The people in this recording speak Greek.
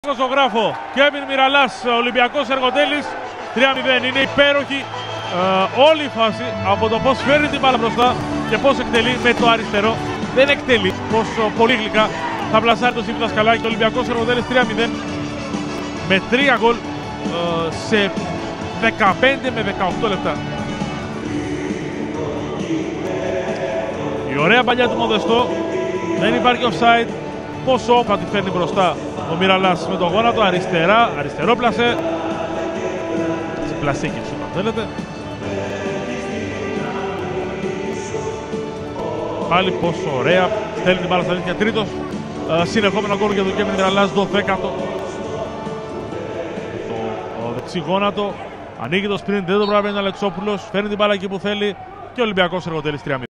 Ζωγράφο, Κέβιν Μιραλάς, Ολυμπιακός Εργοτέλης, 3-0. Είναι υπέροχη όλη η φάση από το πώς φέρνει την μπάλα μπροστά και πώς εκτελεί με το αριστερό. Δεν εκτελεί, πόσο πολύ γλυκά θα πλασάρει το Σίμι Δασκαλάκη. Ο Ολυμπιακός Εργοτέλης 3-0 με 3 γκολ σε 15 με 18 λεπτά. Η ωραία παλιά του Μοδεστό, δεν υπάρχει offside. Πόσο όπα τη φέρνει μπροστά ο Μιραλάς με το γόνατο, αριστερό πλασέ. Σε πλασίκι σου, αν θέλετε. Πάλι πόσο ωραία στέλνει την μπάλα στα δίχτυα. Τρίτος συνεχόμενο γκολ για τον Κέβιν Μιραλάς, 12ο. Το δεξί γόνατο, ανοίγει το sprint, δεν το πρέπει να είναι Αλεξόπουλος, φέρνει την μπάλα εκεί που θέλει και ο Ολυμπιακός Εργοτέλης 3-0.